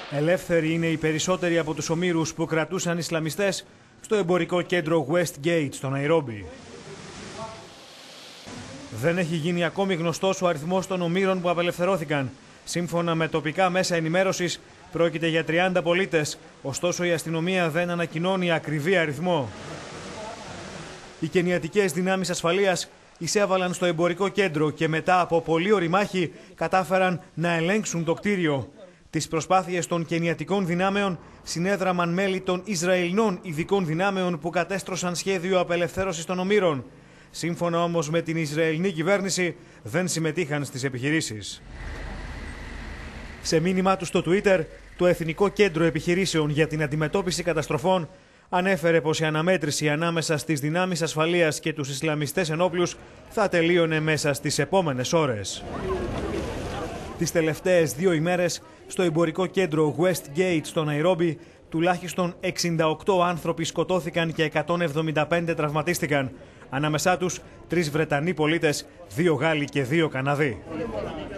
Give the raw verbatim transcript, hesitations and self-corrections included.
Ελεύθεροι είναι οι περισσότεροι από τους ομήρους που κρατούσαν Ισλαμιστές στο εμπορικό κέντρο Westgate στο Ναϊρόμπι. Δεν έχει γίνει ακόμη γνωστός ο αριθμός των ομήρων που απελευθερώθηκαν. Σύμφωνα με τοπικά μέσα ενημέρωσης, πρόκειται για τριάντα πολίτες, ωστόσο η αστυνομία δεν ανακοινώνει ακριβή αριθμό. Οι κενιατικές δυνάμεις ασφαλείας εισέβαλαν στο εμπορικό κέντρο και μετά από πολλή ωριμάχη κατάφεραν να ελέγξουν το κτίριο. Τις προσπάθειες των κενιατικών δυνάμεων συνέδραμαν μέλη των Ισραηλινών ειδικών δυνάμεων που κατέστρωσαν σχέδιο απελευθέρωσης των ομήρων. Σύμφωνα όμως με την Ισραηλινή κυβέρνηση, δεν συμμετείχαν στις επιχειρήσεις. Σε μήνυμά του στο Twitter, το Εθνικό Κέντρο Επιχειρήσεων για την Αντιμετώπιση Καταστροφών ανέφερε πως η αναμέτρηση ανάμεσα στις δυνάμεις ασφαλείας και τους Ισλαμιστές ενόπλους θα τελείωνε μέσα στις επόμενες ώρες. Τις τελευταίες δύο ημέρες, στο εμπορικό κέντρο Westgate στο Ναϊρόμπι, τουλάχιστον εξήντα οκτώ άνθρωποι σκοτώθηκαν και εκατόν εβδομήντα πέντε τραυματίστηκαν. Ανάμεσά τους τρεις Βρετανοί πολίτες, δύο Γάλλοι και δύο Καναδοί.